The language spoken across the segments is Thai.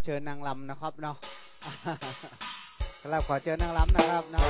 เชิญนางรำนะครับเนาะครับขอเชิญนางรำนะครับเนาะ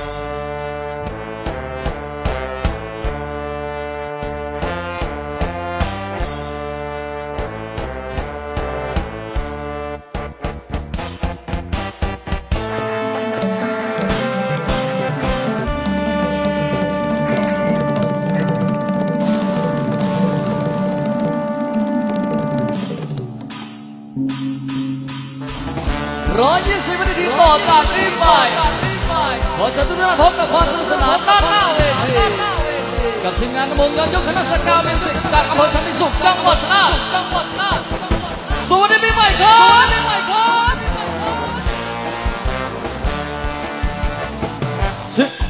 120 วินาทีต่อจากนี้ไปขอเชิญทุกท่านพบกับความสนุกสนานด้านหน้าเวทีกับทีมงานวงย้อนยุคคณะสกาเมสิกจากอำเภอสันติสุขจังหวัดน่านสวัสดีปีใหม่ครับ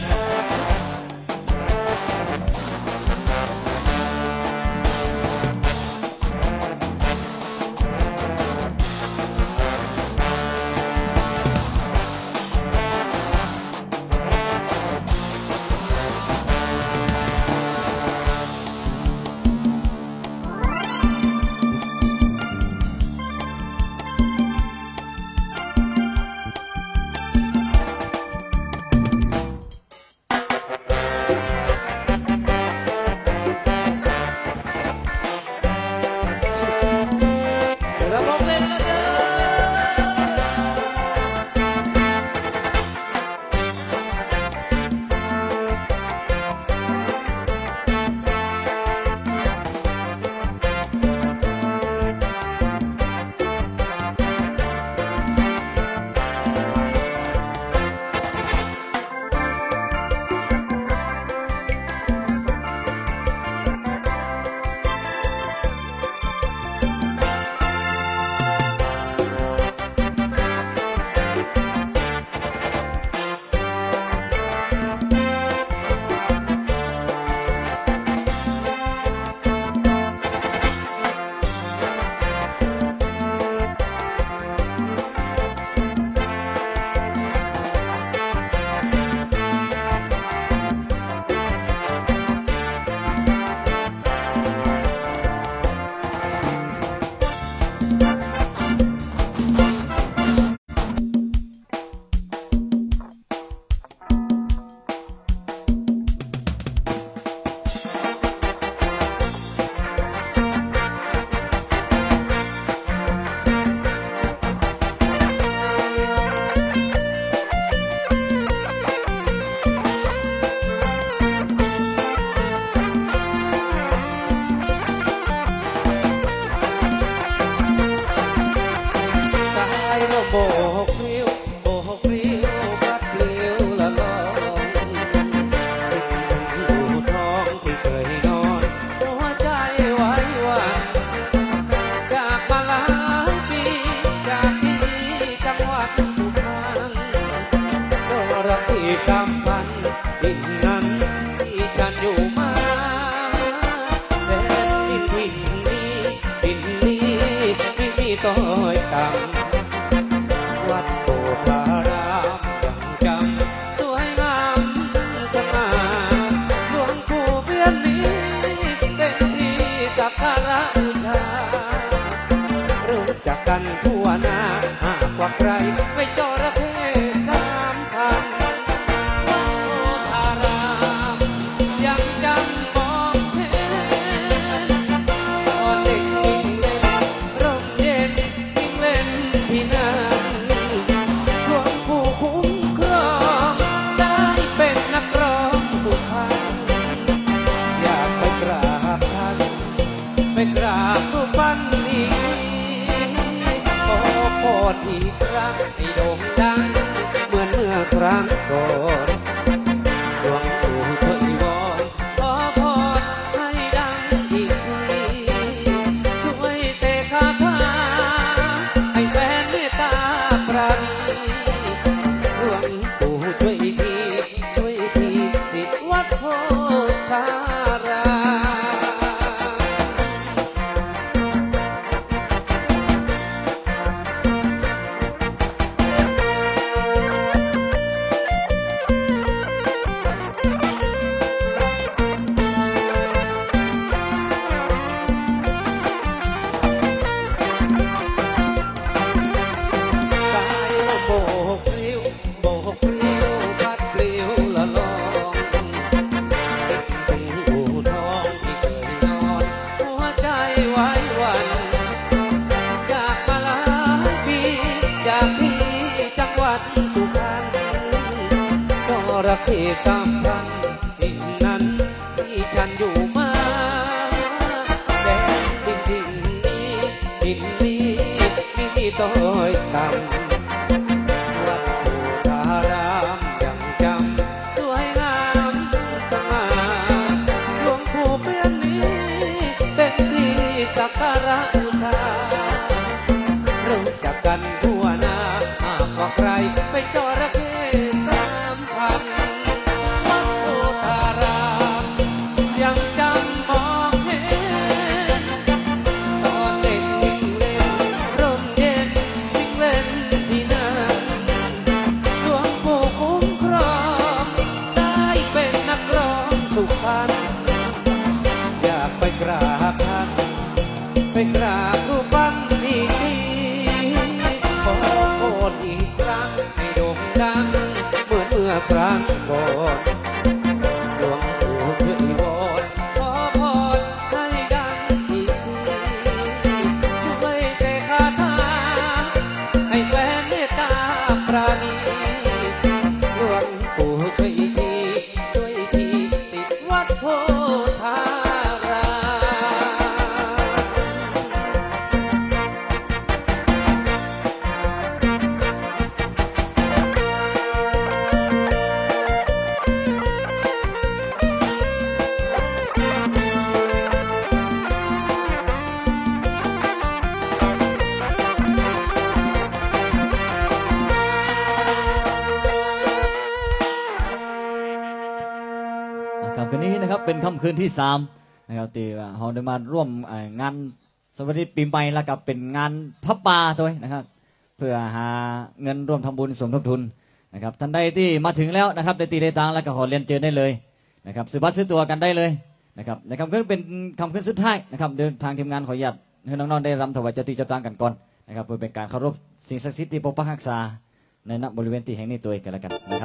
จากที่จังหวัดสุพรรณจระเข้สามพันที่นั้นที่ฉันอยู่มาแดนดิ่งหินนี้ไม่มีต้อยต่ำวัดโพธารามยังจำสวยงามสง่าหลวงปู่เพื่อนนี้เป็นที่สักการะบูชารู้จักกันทั่วหน้าหากว่าใครไปจระเข้สามพันวัดโพธารามยังจำมองเห็นตอนเด็กวิ่งเล่นร่มเย็นวิ่งเล่นที่นั่นหลวงปู่คุ้มครองได้เป็นนักร้องสุพรรณอยากไปกราบท่านไปกราบรูปปั้นอีกทีขอโทษอีกครั้งให้โด่งดังเหมือนเมื่อครั้งก่อนหลวงปู่ช่วยวอนขอพรให้ดังอีกทีช่วยแต่คาถาให้แฟนเมตตาปราณีหลวงปู่ช่วยทีช่วยทีสิวัดโพธารามค่ำคืนนี้นะครับเป็นค่ำคืนที่3นะครับที่เราได้มาร่วมงานสวัสดีปีใหม่แล้วกับเป็นงานพับปลาตัวนะครับเพื่อหาเงินร่วมทำบุญสมทบทุนนะครับท่านใดที่มาถึงแล้วนะครับได้ตีได้ตังแล้วก็ขอเรียนเชิญได้เลยนะครับซื้อบัตรซื้อตั๋วกันได้เลยนะครับในค่ำคืนเป็นค่ำคืนสุดท้ายนะครับเดินทางทีมงานขออนุญาตให้น้องๆได้รำถวายเจ้าที่เจ้าทางกันก่อนนะครับเพื่อเป็นการเคารพสิ่งศักดิ์สิทธิ์ที่ปกปักรักษาในณบริเวณที่แห่งนี้ตัวกันแล้วกันนะครับ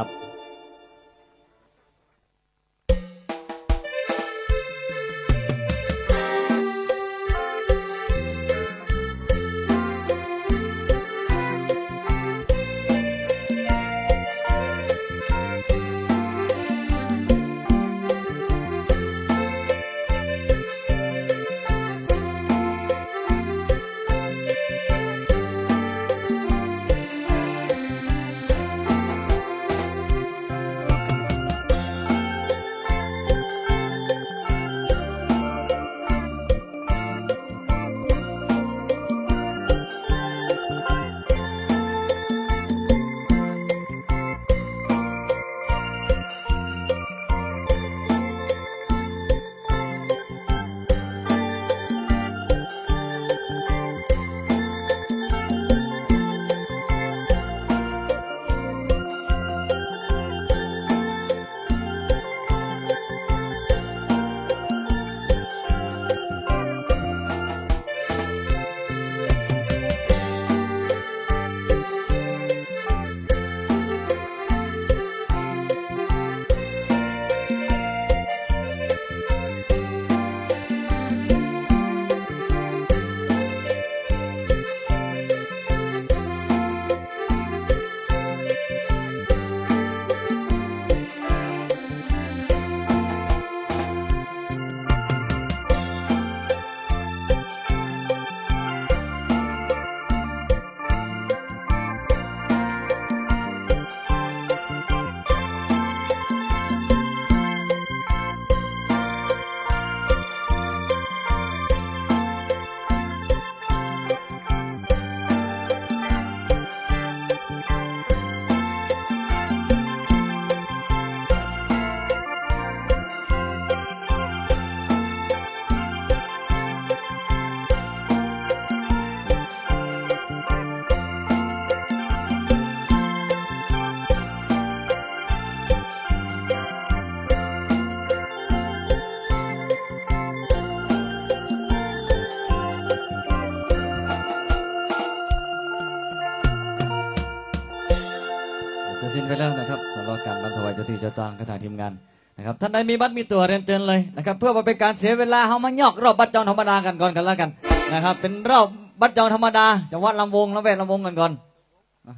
สิ้นไปแล้วนะครับสำหรับการรำถวายเจ้าที่เจ้าทางทางทีมงานนะครับท่านใดมีบัตรมีตั๋วเรียนเชิญเลยนะครับเพื่อมาเป็นการเสียเวลาเขามายอกรอบบัตรจองธรรมดากันก่อนกันแล้วกันนะครับเป็นรอบบัตรจองธรรมดาจังหวัดลำวงแล้วแวะลำวงกันก่อน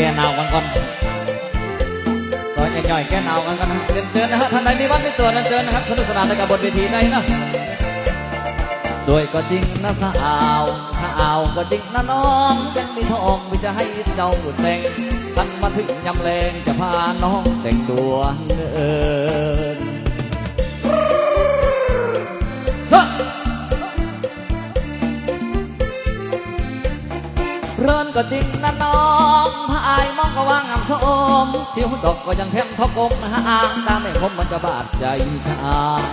ก้หนาวกันก่อนซอยย่อยๆแก้หนาวกันก่อนนะเชิญนะฮะท่านใดมีวัดมีตัวนั้นเชิญนะครับสนุกสนานในกับบนเวทีในนะสวยก็จริงนะสาวถ้าเอาก็จริงนะน้องเป็นมีทองไม่จะให้เจ้าแต่งท่านมาถึงยำแรงจะพาน้องแต่งตัวเอิญเรินก็จริงนะน้องพายมองก็ว่างามสมที่หุ่นดอกก็ยังแทมทอกลมหาอ่างตาไม่คมมันจะบาดใจชาย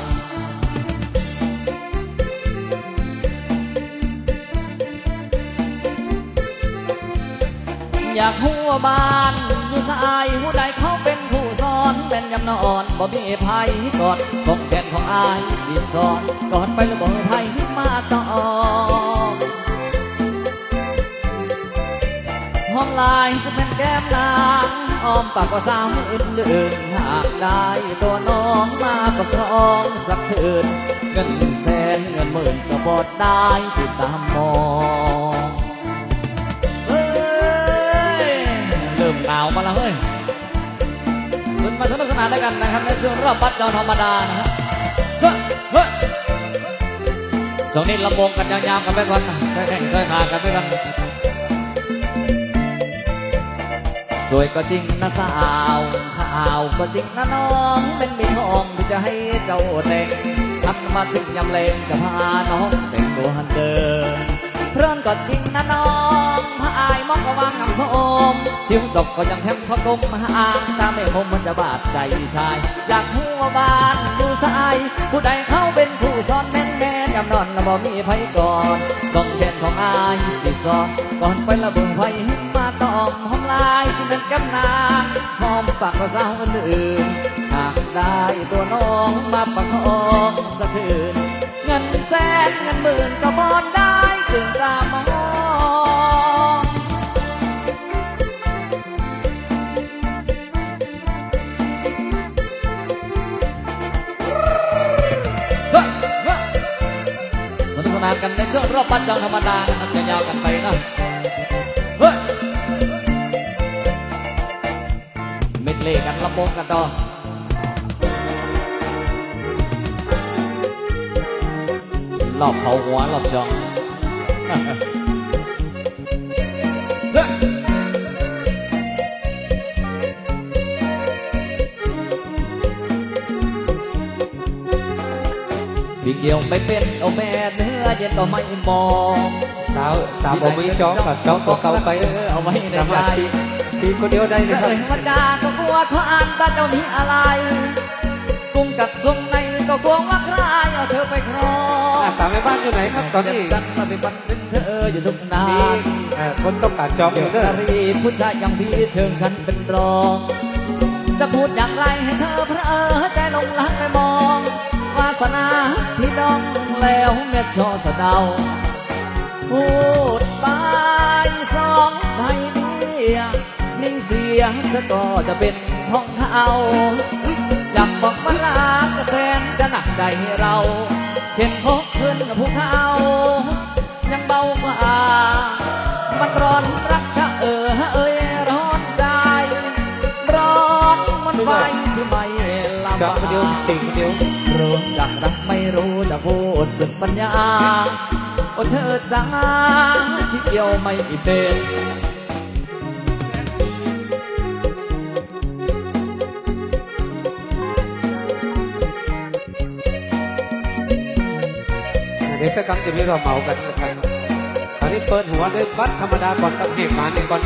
อยากหัวบ้านอยู่สายหูใดเขาเป็นผู้สอนเป็นยำนอนบ่มีภัยกอดส่งแขนของอายสิสอนกอดไปแล้วบ่ภัยมาต่อห้องลายสะเป็นแก้มนางอ้อมปากว่าสาวอื่นๆหากได้ตัวน้องมาประคองสักคืนเงินแสนเงินหมื่นก็บอดได้ติดตามมองเริ่มหนาวมาแล้วเฮ้ยขึ้นมาสนุกสนานด้วยกันนะครับในช่วงรอบบัดดาวธรรมดานะครับช่วงนี้ลำวงกันยาวๆกันไปก่อนใส่แข่งใส่ขากันไปก่อนสวยก็จริงนะสาวข่าวก็จริงนะน้องเป็นมีทองที่จะให้เจ้าแต่งทักมาถึงยำเลงจะพาน้องแต่งตัวหันเดินเพลินก็จริงนะน้องพาอายมองก็วางงามสมทิวดอกก็ยังแทมทอดกลมหาอ่างตาไม่คมมันจะบาดใจชายอยากหัวบ้านดูสายผู้ใดเขาเป็นผู้สอนแม่นแม่ยำนอนแล้วบ่มีไผก่อนส่งแขนของอายสิสอนก่อนไประเบิดไฟมาตอมหอมลายสิเป็นแก้มนางหอมปากก็สาวอื่นหากได้ตัวน้องมาประคองสักคืนเงินแสนเงินหมื่นก็บอนได้เกินตามองสนุกสนานกันในช่วงรอบบัดจังธรรมดานะครับจะยาวกันไปนะเฮ้ยเม็ดเล่กันลำวงกันต่อรอบเขาหัวรอบช่องพี่เกี่ยวไม่เป็นโอแม่เนื้อเย็นก็ไม่มองสาวผมมีจ้องกับจ้องตัวเก่าไปเอาไว้ในใจชีคนเดียวได้เลยครับวันดาก็กลัวเขาอ่านบ้านเจ้ามีอะไรกุ้งกัดทรงในก็กลัวว่าใครเอาเธอไปครองสาวแม่บ้านอยู่ไหนครับตอนนี้กันมาเป็นบันเป็นเธออยู่ทุกนาคนต้องการจองอยู่เด้อผู้ชายอย่างพี่เชิงฉันเป็นรองจะพูดอย่างไรให้เธอพระใจลงลังไปมองวาสนาพี่น้องแล้วเม็ดช่อสะเดาพูดไปสองไทยเดียนิ่งเสียงเธอก็จะเป็นท้องเขาอยากบอกว่ารักก็แสนจะหนักใจให้เราเข็นพกขึ้นกับภูเขายังเบากว่ามันร้อนรักชะเอ้ยร้อนใจร้อนมันไฟที่ไม่ลำบากเดียวสิ่งเดียวรู้จักรักไม่รู้จะพูดสุดปัญญาโอ้เธอจ้าที่เกี่ยวไม่เป็นเดี๋ยวสักครั้งจะมีเราเมากันสักครั้งตอนนี้เปิดหัวด้วยบัตรธรรมดาก่อนกับเหตุมาหนึ่งก่อน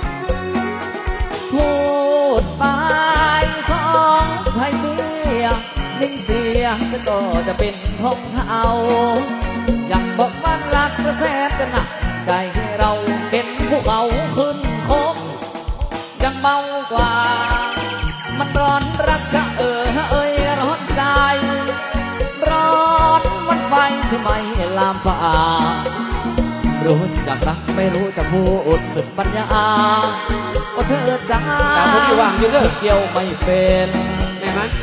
พูดไปสองไทยเบี้ยนิ่งเสียงก็จะเป็นของเขาอยากบอกว่ารักก็แสนจะหนักใจให้เราเห็นภูเขาขึ้นโค้งยังเบากว่ามันร้อนรักจะเอ้ยร้อนใจร้อนมันไฟใช่ไหมลามป่ารู้จักรักไม่รู้จะพูดสุดปัญญาก็เธอจ้าคนที่ว่างอยู่เด้อเกี่ยวไม่เป็นแม่มัน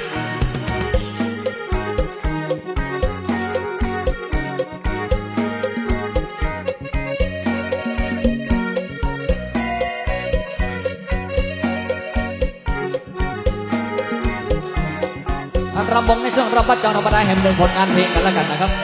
รำวงในช่วงรำบัดจองธรรมดาแห่งหนึ่งผลงานเพลงกันแล้วกันนะครับ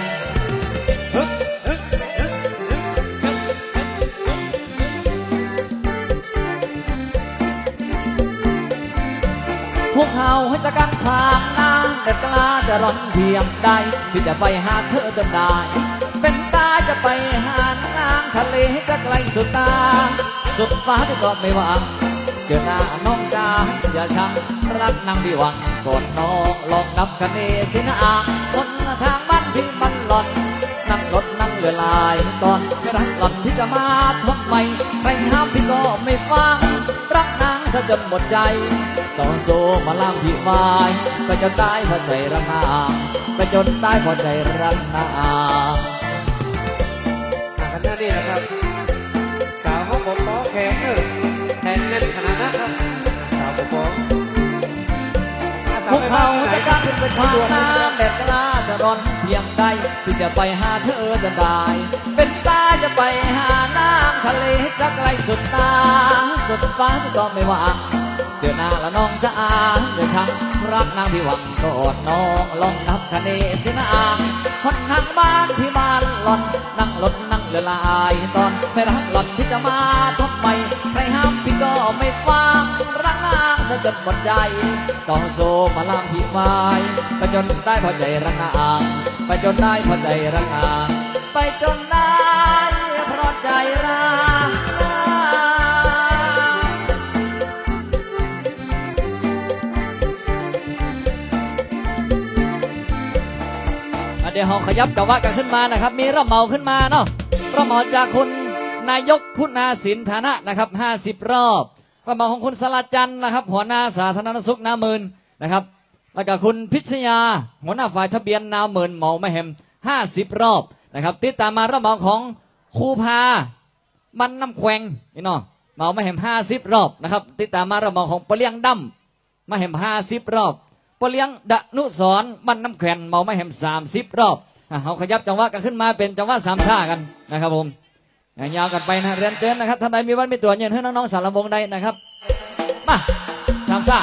พวกเขาจะกันขวางนางแต่กล้าจะร้อนเพียงใดที่จะไปหาเธอจนได้เป็นตาจะไปหานางทะเลจะไกลสุดตาสุดฟ้าที่ก็ไม่หวังเจอหน้าน้องจ้าอย่าชังรักนางพี่หวังกอดน้องลองนับคะเนสินะคนทางบ้านพี่มันหล่อนนั่งรถนั่งเวลาตอนไม่รักหล่อนที่จะมาทำไมใครห้ามพี่ก็ไม่ฟังรักนางซะจนหมดใจต้องโซมาล่ามพี่ไม้ไปจนตายพอใจรักนางไปจนตายพอใจรักนางกันหน้านี่นะครับสาวของผมป้อแข็งแข็งแน่นขนาดนั้นครับสาวผมป้อพวกเขาจะกล้าขึ้นไปทางน้ำแบบกล้าจะร้อนเพียงใดที่จะไปหาเธอจะได้เป็นตาจะไปหาน้ำทะเลจะไกลสุดตาสุดฟ้าก็ไม่หวังเจอหน้าละน้องจะจะชังรักนางพี่หวังกอดน้องลองนับคะเนสินะคนทางบ้านพี่บ้านหล่อนนั่งรถนั่งเรือลายตอนไม่รักหล่อนที่จะมาทำไมใครห้ามพี่ก็ไม่ฟังรักนางซะจนหมดใจต้องโซมาล่ามพี่ไม้ไปจนได้พอใจรักนางไปจนได้พอใจรักนางไปจนได้พอใจรักเดี๋ยวเราขยับจังหวะกันขึ้นมานะครับมีร่ำเมาขึ้นมาเนาะร่ำเมาจากคุณนายกคุณาสินฐานะนะครับ50 รอบร่ำเมาของคุณสลัดจันนะครับหัวหน้าสาธารณสุขนาเมินนะครับแล้วก็คุณพิชยาหัวหน้าฝ่ายทะเบียนนาเมินเมาไม่แหม50 รอบนะครับติดตามมาร่ำเมาของครูพามันน้ำแขวงนี่เนาะเมาไม่แหม50 รอบนะครับติดตามมาร่ำเมาของปะเลี้ยงดำไม่แหม50 รอบปเลี้ยงดนุสรมันน้ำแข็งเมาไม่แหม30 รอบเขาขยับจังหวะกันขึ้นมาเป็นจังหวะสามชากันนะครับผมยาวกันไปนะเรียนเจนนะครับท่านใดมีวันมีตัวเย็นให้น้องๆสารวงได้นะครับมาสามชา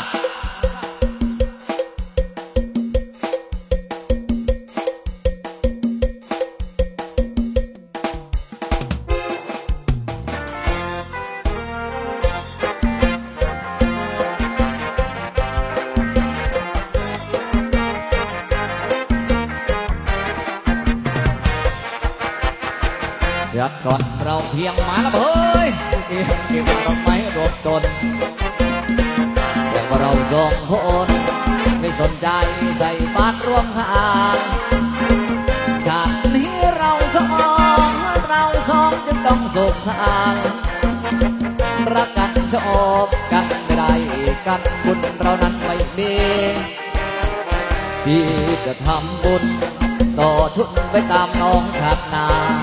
จัดก่อนเราเพียงมาละเฮ้ยเก็บดอกไม้รบตนแต่ว่าเราสองคนไม่สนใจใส่บาตรร่วมทางชาตินี้เราสองจึงต้องโศกสางรักกันชอบกันไม่ได้กันบุญเรานั้นไม่มีที่จะทำบุญต่อทุนไปตามน้องชาตินา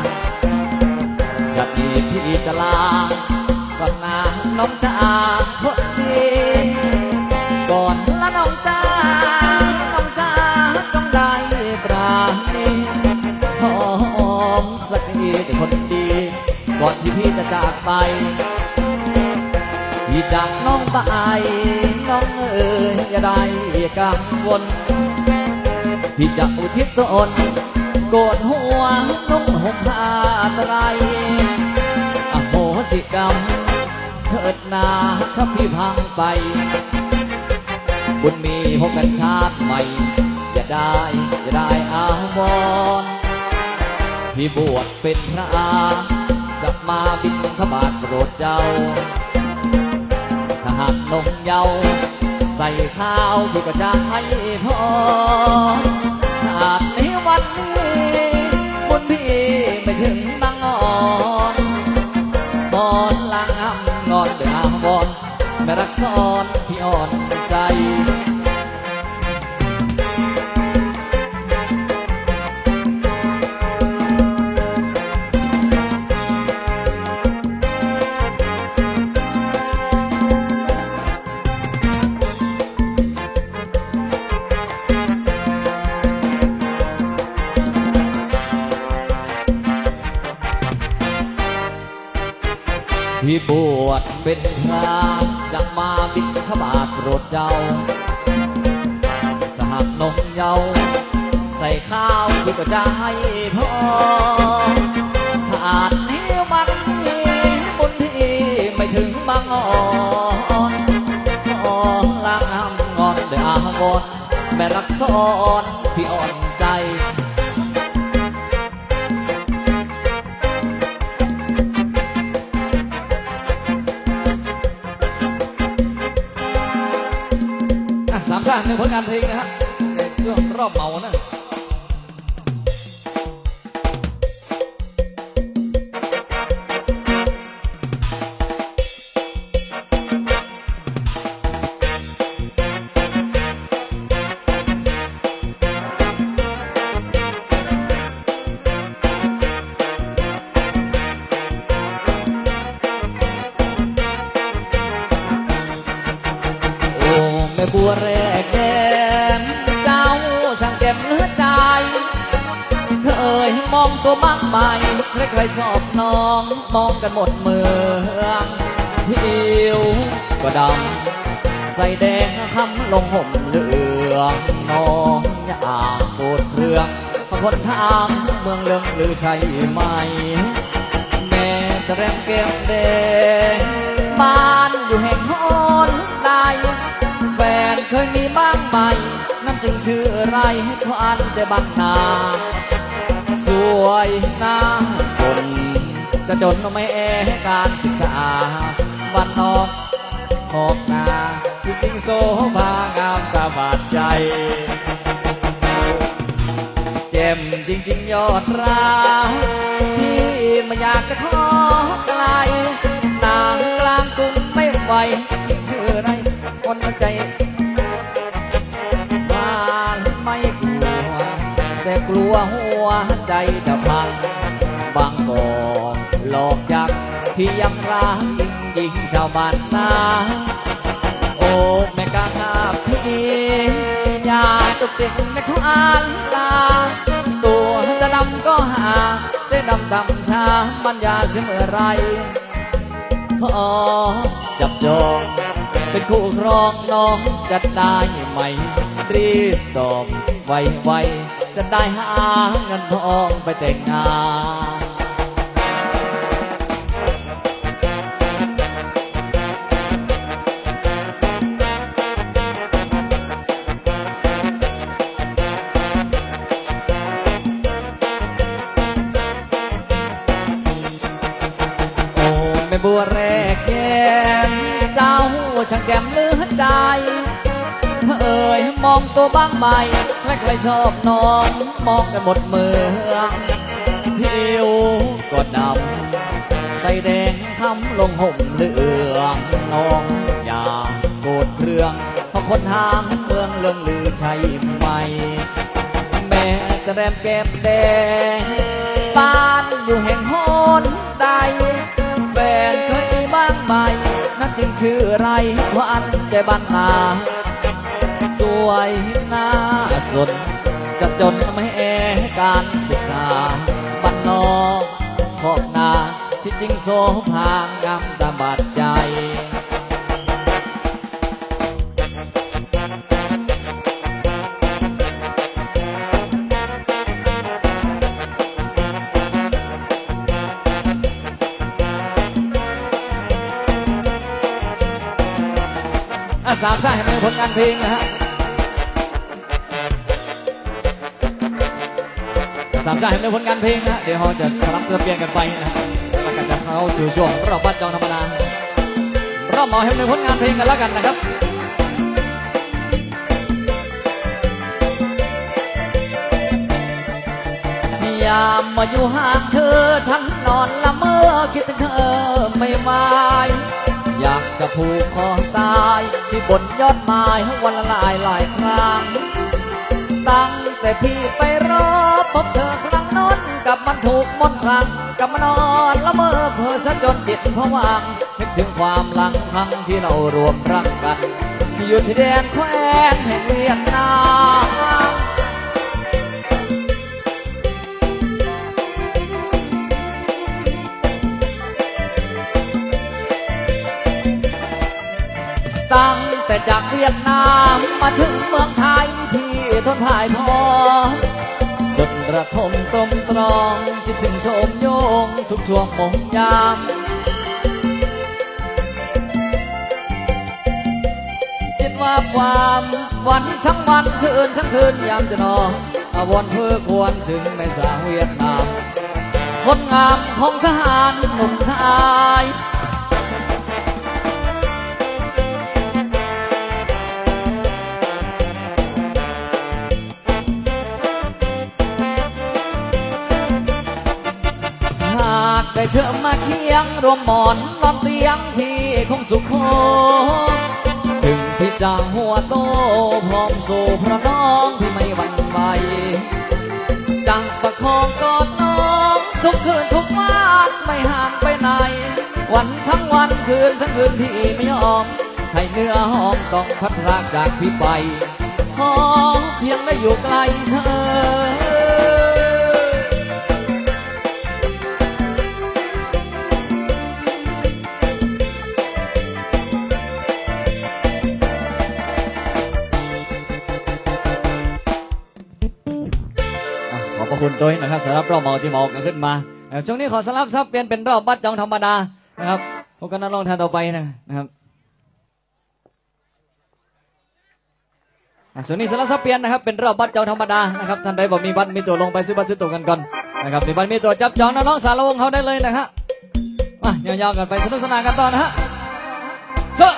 จะมีพี่จะลาก่อนหน้าน้องตาคนดีก่อนละน้องตาต้องได้ปราณีหอมสักทีแต่คนดีก่อนที่พี่จะจากไปพี่จากน้องไปน้องอย่าได้กังวลพี่จะอุทิศตนโกนหัวนุ่งห่มผ้าไตรอโหสิกรรมเถิดนาถ้าพี่พังไปบุญมีพบกันชาติใหม่อย่าได้อาวรณ์พี่บวชเป็นพระกลับมาบิณฑบาตโปรดเจ้าถ้าหากนงเยาใส่ข้าวพี่ก็จะให้พรชาตินี้วันนี้บุญพี่ไม่ถึงบางอ่อนบอนลางอ้ำนอนเดือดบอนไม่รักซ้อนพี่อ่อนใจ พี่บวชเป็นพระจักมาบิณฑบาตโปรดเจ้าถ้าหากนงเยาเราใส่ข้าวที่ก็จะให้พอสะอาดนี้มันมีบุญที่ไม่ถึงบางอ่อนขอล้างน้ำงอนด้วยอาวรณ์แม่รักซ้อนที่อ่อนใจสามชาติหนึ่งผลงานเพลงนะฮะในช่วงรอบเมานะบัวแรกแก้มเจ้าช่างเก็บเนื้อใจเคยมองตัวบ้างไหมใครๆชอบน้องมองกันหมดเมืองผิวก็ดำใส่แดงคำลงห่มเหลืองน้องอยากโกรธเรื่องคนทางเมืองเลืองหรือใช่ไหมแม่ตะแรมเก็บแดงบ้านอยู่แห่งหนใดแฟนเคยมีบ้างไหมนั่นจึงชื่ออะไรเพราะอันแต่บางนาสวยน่าสนจะจนไม่แอการศึกษาบ้านนอกขอบนาจริงโซภางามตาบาดใจเจ็มจริงๆยอดรักพี่ไม่อยากจะขอไกลนางกลางกรุงไม่ไหวชื่ออะไรคนใจบ้านไม่กลัวแต่กลัวหัวใจจะพังบางก่อนหลอกจักพี่ยังรักจริงชาวบ้านนาโอ้แม่กาข้าพี่อย่าตุกติกไม่ทุกอันลาตัวจะดำก็หาได้ดำชามันยาเสมอไรขอจับจองเป็นคู่ครองน้องจะได้ไหมรีบตอบไวๆจะได้หาเงินทองไปแต่งงานโอ้แม่บัวแรกแย้มเจ้าช่างแจ่มเลือดใจเอ่ยมองตัวบ้างไหมใครๆชอบน้องมองกันหมดเมืองผิวก็ดำใส่แดงทำลงห่มเหลืองน้องอย่าโกรธเรื่องเพราะคนทางเมืองเรื่องลือใช่ไหมแม่จะแรมแก้มแดงบ้านอยู่แห่งหนใดแฟนเคยมีบ้างไหมนั่นจึงชื่ออะไรว่าอันใจบ้านนาสวยน่าสนจะจนไม่แอการศึกษาบ้านนอกขอบนาที่จริงโซภางามตาบาดใจสามชาติให้เป็นผลงานเพลงนะฮะสามชาติให้เป็นผลงานเพลงนะเดี๋ยวเราจะสลับเปลี่ยนกันไปนะแล้วก็จะเข้าสู่ช่วงรอบบ้านจองธรรมดารอบหมอให้เป็นผลงานเพลงกันแล้วกันนะครับยามมาอยู่ห่างเธอฉันนอนละเมอคิดถึงเธอไม่มาอยากจะผูกคอตายที่บนยอดไม้วันละหลายครั้งตั้งแต่พี่ไปรอพบเธอครั้งนั้นกับมันถูกมนต์ครั้งกับมันนอนละเมอเพ้อซะจนจิตผวังนึกถึงความหลังครั้งที่เรารวมรักกันอยู่ที่แดนแคว้นแห่งเวียดนามตั้งแต่จากเวียดนามมาถึงเมืองไทยพี่ทนพ่ายพอสุดระทมตรมตรองคิดถึงโชมโยงทุกช่วงมงยามคิดว่าความวันทั้งวันคืนทั้งคืนยามจะนอนอาวรเพื่อควรถึงแม่สาวเวียดนามคนงามของทหารหนุ่มไทยหากได้เธอมาเคียงรวมหมอนนอนเตียงพี่คงสุขโขถึงพี่จางหัวโตพร้อมสู่พระน้องที่ไม่หวั่นไหวจังประคองกอดน้องทุกคืนทุกวันไม่ห่างไปไหนวันทั้งวันคืนทั้งคืนพี่ไม่ยอมให้เนื้อหอมต้องพัดพรากจากพี่ไปขอเพียงได้อยู่ใกล้เธอขอบพระคุณด้วยนะครับสำหรับรอบเมาที่เมากันขึ้นมาช่วงนี้ขอสลับซับเปลี่ยนเป็นรอบบัดจองธรรมดานะครับพบกันนักร้องท่านต่อไปนะครับส่วนนี้สลับซับเปลี่ยนนะครับเป็นรอบบัดจองธรรมดานะครับท่านใดบอกมีบัตรมีตัวลงไปซื้อบัตรซื้อตั๋วกันก่อนนะครับมีบัตรมีตั๋วจับจองน้องๆสารวงเขาได้เลยนะฮะมายาวๆกันไปสนุกสนานกันต่อนะฮะเชิญ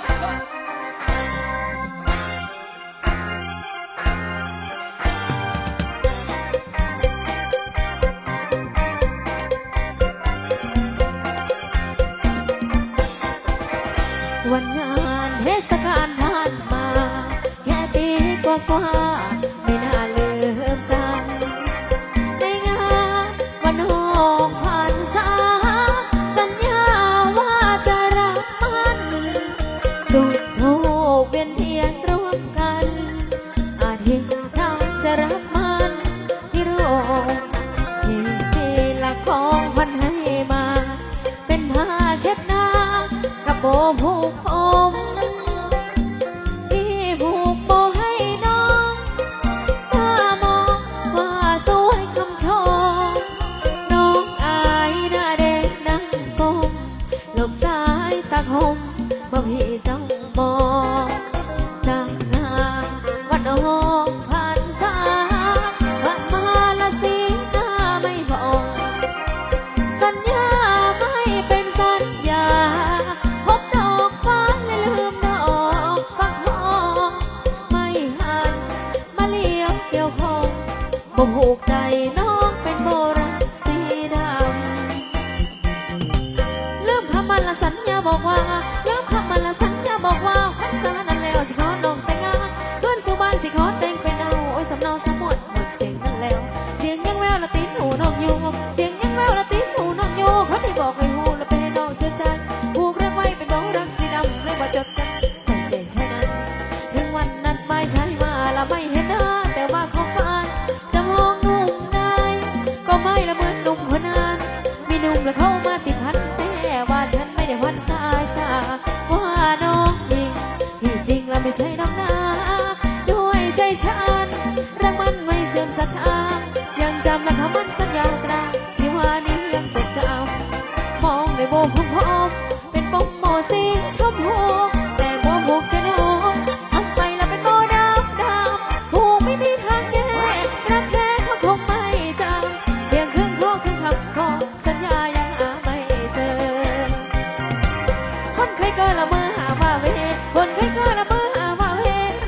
วันงานเทศกาลผ่านมาแค่ปีกว่าไม่น่าลืมกันในงานวันหอกผ่านสาสัญญาว่าจะรักมันจุดธูปเวียนเทียนร่วมกันอาทิตย์ทำจะรักมันที่โรงที่ปีละของพันให้มาเป็นผ้าเช็ดหน้ากับโบผูกผมที่ผูกโบให้น้องตามองว่าสวยคำชมน้องอายหน้าเด็กนั่งก้มหลบสายตาคมเมื่อพี่จ้องมองจากงานวันออกผ่านสาผ่านมาละสีหน้าไม่พองสัญญาไม่เป็นสัญญาพบดอกฟ้าและลืมดอกฟักทองไม่หันมาเลี้ยวเกี่ยวคงบ่ผูกใจน้องเป็นโบราณสีดำลืมคำมันละสัญญาบอกว่าลืมคำมันละสัญญาบอกว่าพันษานั้นแล้วสิขอน้องแต่งงานเพื่อนสู่บ้านสิขอแต่งเป็นเอาโอ้ยสำเนาสมดหมดเสียงนั้นแล้วเสียงยังแววละตีนหูน้องอยู่เสียงยังแววละตีนหูน้องอยู่เขาได้บอกให้หูละเป็นน้องเสียใจผูกเรื่องไว้เป็นโบราณสีดำเลยว่าจดจำใส่ใจใช่นั้นถึงวันนั้นไม่ใช่มาละไม่เห็นหน้าแต่ว่าของฝันจะมองหนุ่มได้ก็ไม่ละเหมือนหนุ่มคนนั้นมีหนุ่มและเข้ามาติดพันแต่ว่าฉันไม่ได้วัดสายตาว่าน้องจริงที่จริงแล้วไม่ใช่น้องนาด้วยใจฉันรักมันไม่เสื่อมศรัทธายังจำและคำมันสัญญากลางที่ว่านี้ยังจดจำมองในโบกพร้อมเป็นปมโมสีชมพูแต่โบผูกจะน้องทำไมละเป็นโบดำผูกไม่มีทางแก้รักแท้เขาคงไม่จำเพียงครึ่งข้อครึ่งคำขอสัญญายังหาไม่เจอคนเคยเกิดละเมื่อหาว่าเวคนเคยเกิดละเมื่อหาว่าเว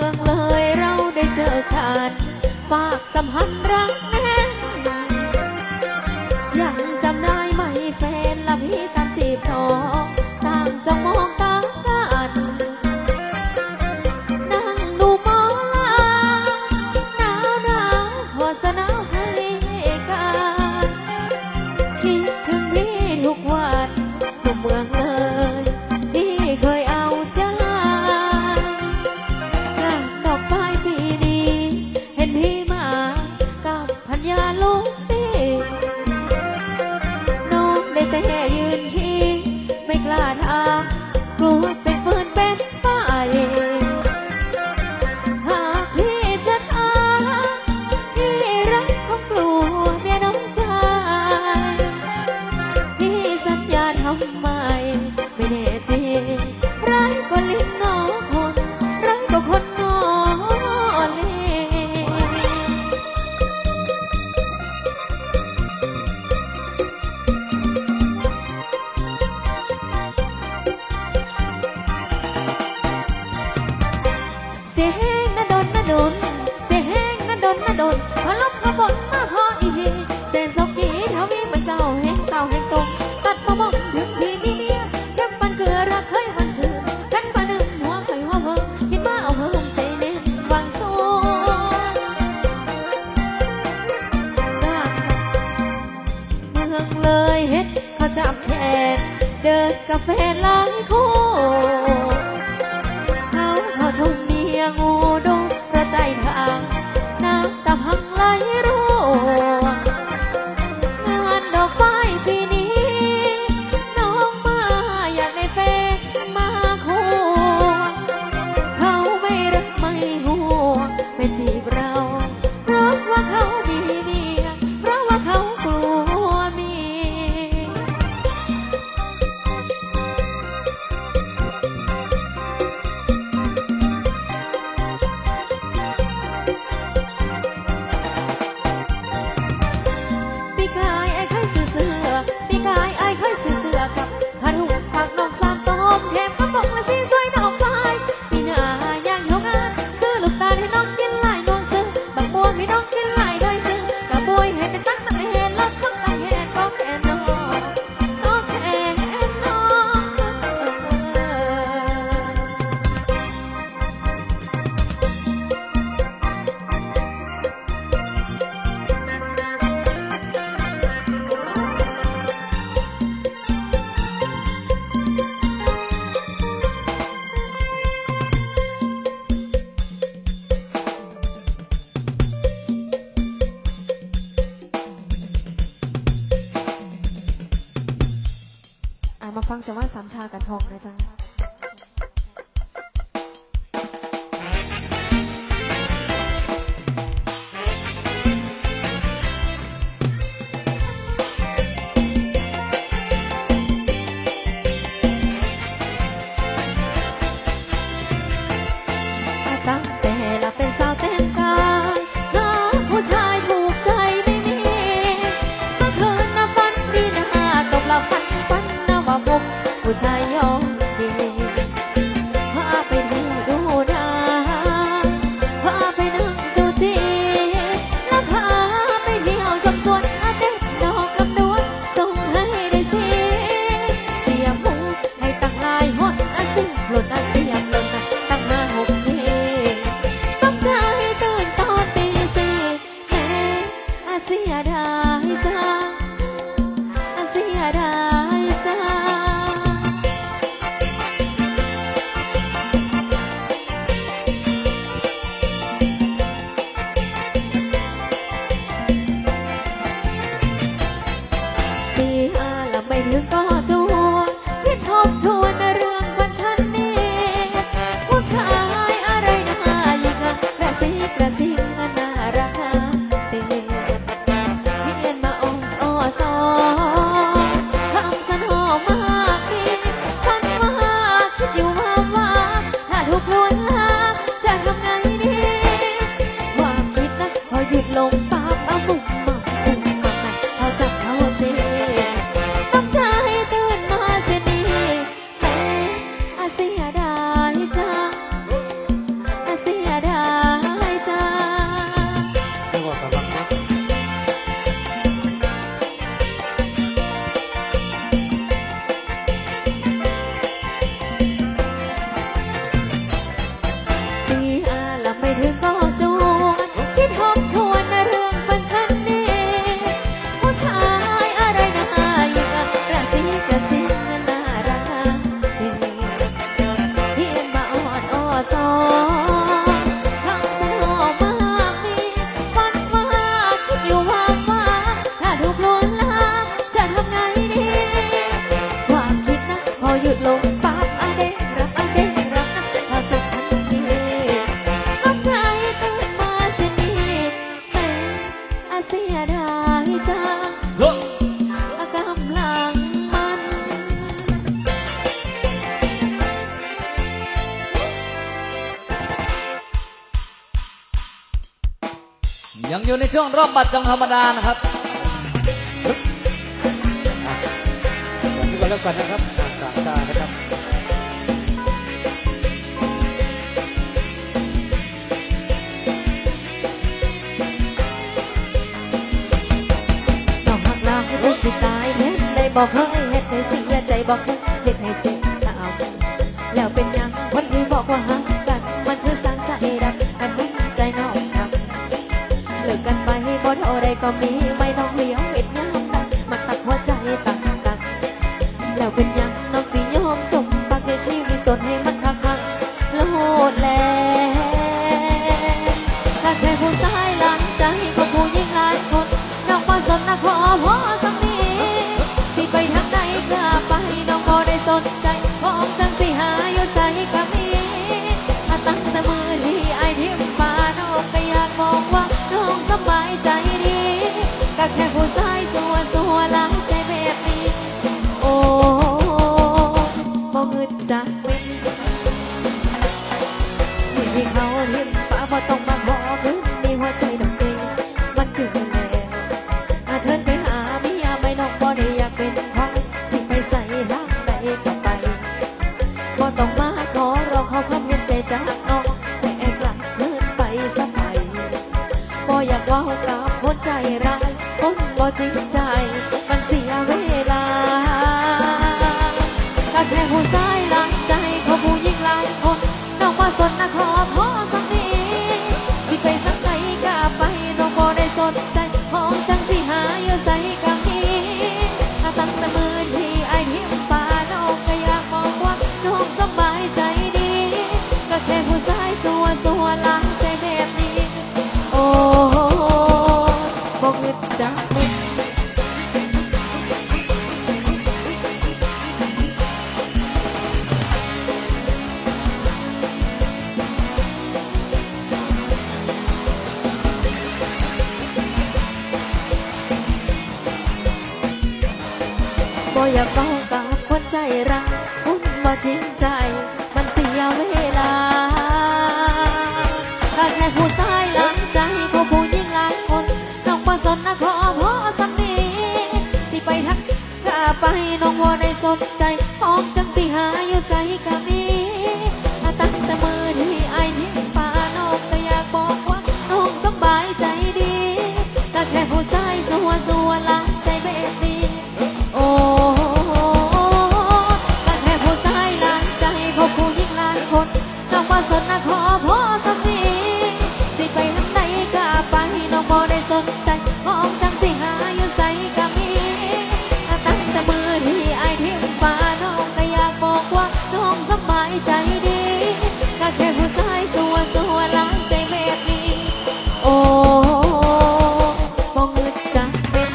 มืองเลยเราได้เจอกันฝากสัมพันธ์รักแน่นยังจำได้ไหมแฟนละพี่ตามจีบน้องต่างจ้องมองตากันนั่งดูหมอลำหนาวขอสนาวให้กันคิดถึงพี่ทุกวันหนุ่มเมืองเลยที่เคยเอาใจดอกไม้ปีนี้เห็นพี่มากับพัญญาลูกตีน้องได้แต่ยืนคิดไม่กล้าถามกลัวเป็นฟืนเป็นไฟหากพี่จะถามพี่รักของกลัวเมียน้องใจพี่สัญญาทำไมไม่แน่จริงร้ายก็ลิ้นน้องคนร้ายก็คนน้องเล่เสียแห้งนะโดนเสียแห้งนะโดนพอลบพอบนมาพออีกเส้นสกีเท่านี้มันเจ้าแห้งเก่าแห้งตรงตัดมาบอกถึงพี่มีเมียแค่ปันเกลือรักเคยมันชื่อกันปานึ่งหัวเคยหัวเพิ่งคิดว่าเอาเพิ่มใจเน้นวางโซ่เมืองเลยเฮ็ดเขาจับแขนเดินกาแฟหลายคู่เขาชมเมียงูดงประใจทางน้ำตาพังไหลร่วงงานดอกไม้ปีนี้น้องมาอยากได้แฟนมาคู่เขาไม่รักไม่ห่วงไม่จีบเราเพราะว่าเขามีเมียเพราะว่าเขากลัวเมีย มาฟังจังหวะสามชากันทองนะจ๊ะตั้งแต่ละเป็นสาวเต็มกายหาผู้ชายถูกใจไม่มีเมื่อคืนน่ะฝันดีนะตกหลับฝันนะว่าพบผู้ชายยอมดีพาไปดูดาวพาไปนั่งจูจีแล้วพาไปเที่ยวชมสวนเด็ดดอกลำดวนส่งให้ได้เสียหมูให้ตั้งลายฮอดสิ่งหล่นเสียมหล่นตั้ง5-6เสียดายจังเสียดายจังปี5ละไม่ถึงก็จวนคิดทบทวนเรื่องวันฉันนี่ผู้ชายอะไรน่ายิงกระซิบน่ารักเต้หยุดลงปั๊บเอาบุกมาเขาจับเขาเจ็บต้องใจตื่นมาเสียดีแต่เสียดายจังเสียยังอยู่ในช่วงรอบบัตรจองธรรมดานะครับอย่างนี้ก็แล้วกันนะครับสามตานะครับต้องหักลาให้เป็นสิตายเห็นได้บอกเคยเห็นให้เสียใจบอกเคยเห็นให้เจ็บช้ำแล้วเป็นยังคนที่บอกว่าหักกันมันคือสร้างใจรักกันให้ใจน้องทำเลิกกันไปบ่เท่าไรก็มีไม่น้องเลี้ยวเห็นยามตักมันตักหัวใจตักแล้วเป็นยังน้องสิยอมจมปากใจชีวิตสดให้มันคักคักโลดแลถ้าแค่ผู้ชายหลังใจของผู้หญิงหลายคนน้องบ่สนนะขอพอสักนิดสิไปทางใดก็ไปน้องบ่ได้สนใจของจังสิหาอยู่ใส่กับมีถ้าตั้งแต่มือที่ไอ้ทิมป่าน้องก็อยากบอกว่าน้องสบายใจดีก็แค่ผู้ชายสัวหลังใจแบบนี้โอ้บ่เงินจักเป็นที่เขาทิมป่าบ่ต้องมาขอเงินในหัวใจดอกเตยมันจึงแล้วเชิญไปหาเมียไม่น้องบ่ได้อยากเป็นของสิไปใส่ร่างใดก็ไปบ่ต้องมาขอร้องขอความเห็นใจจากน้องแต่แอบหลังเดินไปสะไปบ่อยากว่ากับคนใจร้ายคนบ่จริงใจมันเสียเวลาถ้าแค่ผู้ชายหลังใจเขาผู้หญิงหลายคนน้องบ่สนนะขอพอสักนิดสิไปสักไหนก็ไปน้องบ่ได้สนใจของจังสิหาอยู่ใส่กับนี้ถ้าตั้งแต่มือที่ไอ้ทิมป่าน้องก็อยากบอกว่าน้องสบายใจดีก็แค่ผู้ชายสัวหลังใจแบบนี้โอ้บ่เงินจักเป็นบ่อยากบอกกับคนใจร้ายคนบ่จริงใจมันเสียเวลาถ้าแค่ผู้ชายหลังใจก็ผู้หญิงหลายคนน้องบ่สนนะขอพอสักนิดสิไปทักก็ไปน้องบ่ได้สนใจของจังสิหาอยู่ใส่กับมีถ้าตั้งแต่มือที่ไอ้ทิมป่าน้องก็อยากบอกว่าน้องสบายใจดีก็แค่ผู้ชายสัวหลังใจแบบนี้โอ้ก็แค่ผู้ชายหลังใจของผู้หญิงหลายคนน้องบ่สนนะขอพอสักนิดสิไปทางใดก็ไปน้องบ่ได้สนใจของจังสิหาอยู่ใส่กับมีถ้าตั้งแต่มือที่ไอ้ทิมป่าน้องก็อยากบอกว่าน้องสบายใจดีก็แค่ผู้ชายสัวหลังใจแบบนี้โอ้บ่เงินจักเป็น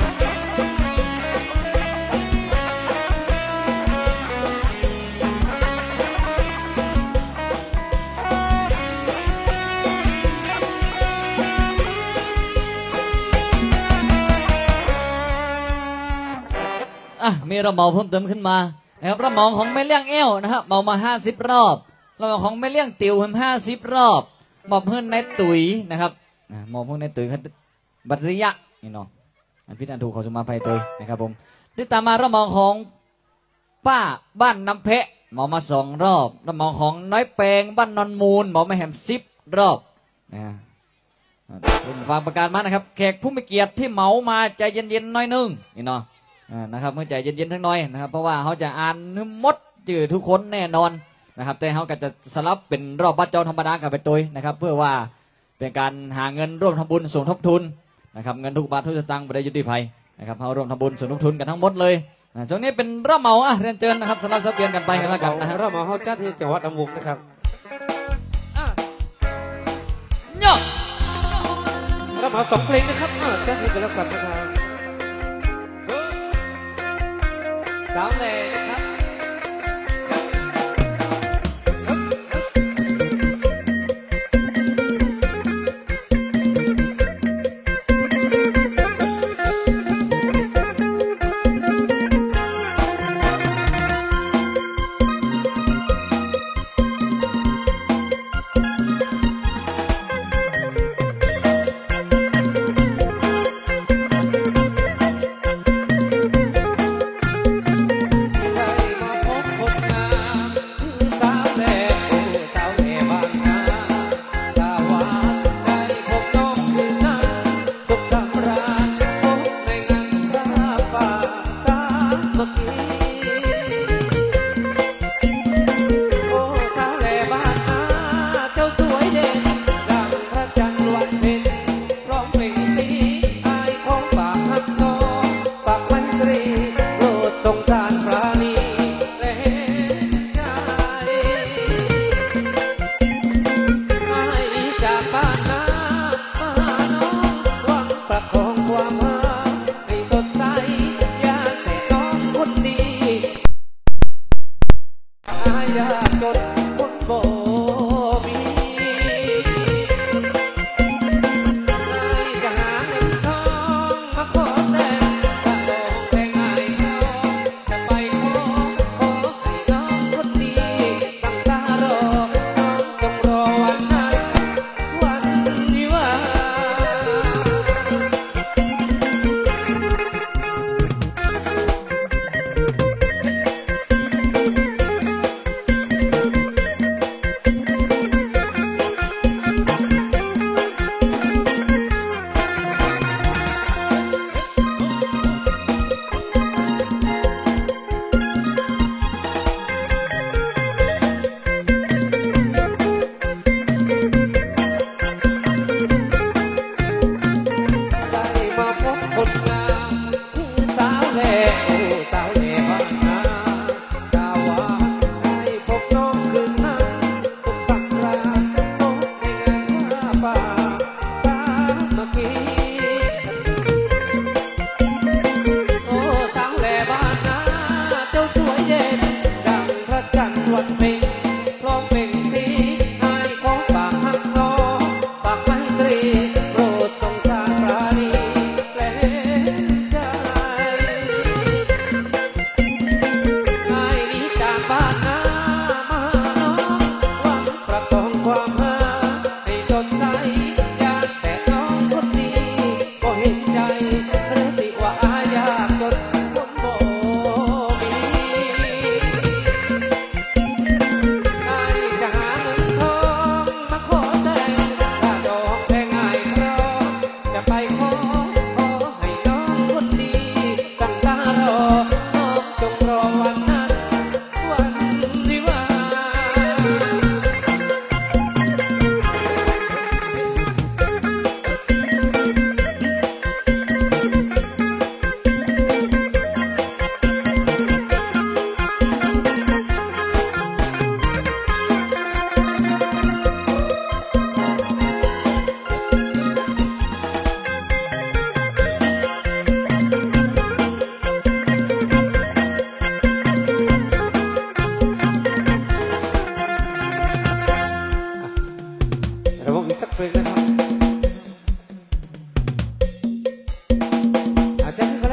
มีระเมาเพิ่มเติมขึ้นมานะครับระเมาของแม่เลี้ยงเอวนะครับเมามา50 รอบระเมาของแม่เลี้ยงติ๋ว50 รอบมอบเพื่อนในตุ๋ยนะครับมอบเพื่อนในตุ๋ยบัตริยะนี่เนาะอันพิจารณาถูกเขาสมาภัยตุ๋ยนะครับผมที่ตามมาระเมาของป้าบ้านน้ำเพะเมามา2 รอบระเมาของน้อยแปงบ้านนนมูลเมามาแหม10 รอบนะคุณฟังประกาศมานะครับแขกผู้มีเกียรติที่เมามาใจเย็นๆน้อยนึงนี่เนาะนะครับเมื่อใจเย็นๆทั้งน้อยนะครับเพราะว่าเขาจะอ่านมดจืดทุกคนแน่นอนนะครับแต่เขาก็จะสลับเป็นรอบบัตรจองธรรมดากับไปตุยนะครับเพื่อว่าเป็นการหาเงินร่วมทำบุญสมทบทุนนะครับเงินทุกบาททุกสตางค์ไม่ได้ยุติภัยนะครับเขาร่วมทำบุญสมทบทุนกันทั้งหมดเลยช่วงนี้เป็นรอบเมาเรียนเชิญนะครับสลับสับเปลี่ยนกันไปกันแล้วกันนะครับรอบเมาเขาจัดที่จังหวัดอำมุกนะครับเนี่ยรอบเมา2 เพลงนะครับจัดที่กันแล้วกันนะครับสาวเลยนะครับเ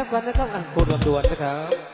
กันนะครับคุณลำดวนนะครับ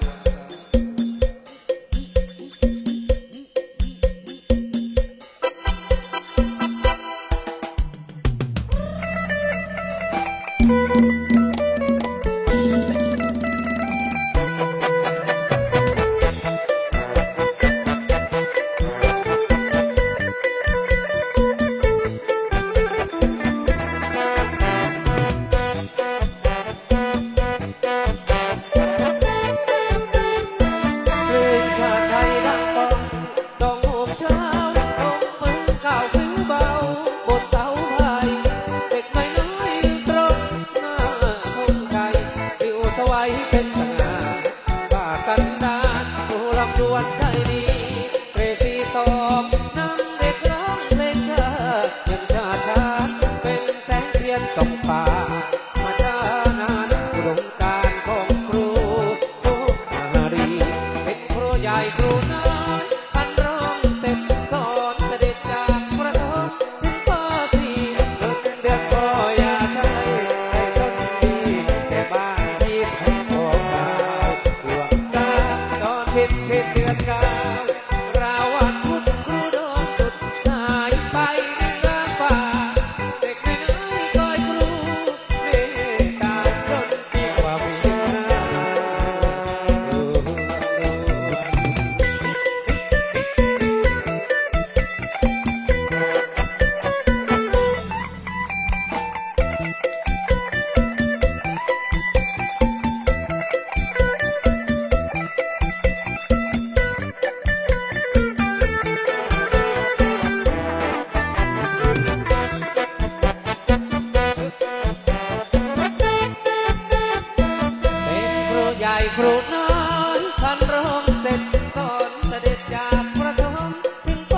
ครูน้อยท่านร้องเสร็จสอนเสด็จจากประถมถึงป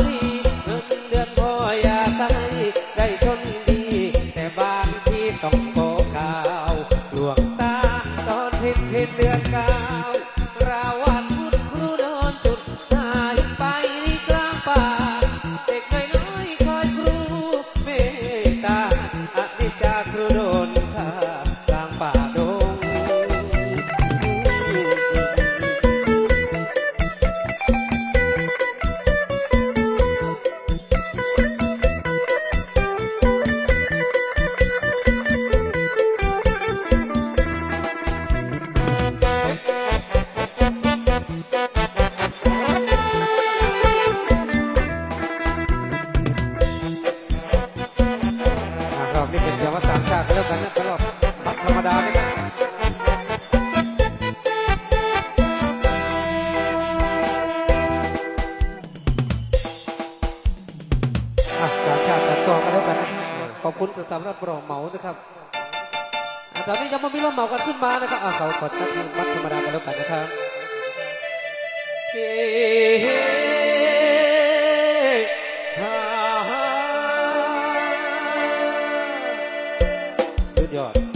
.4 เงินเดือนพ่ออยากได้ชนดีแต่บางทีต้องโกกาวหลวงตาตอนผิดเดือนเก้าราวันพุธครูโดนจุดหายไปกลางป่าเด็กน้อยคอยครูเมตตาอนิจจาครูโดนฆ่ากลางป่าดงนี่เป็นเยาวสามชาติแล้วกันนะตลอดธรรมดาเลยนะสามชาติต่อกันแล้วกันนะครับขอบคุณสำหรับรองเหมานะครับตอนนี้ยังไม่มีรองเหมากันขึ้นมานะครับเขาขอชักมัดธรรมดากันแล้วกันนะครับสุดยอด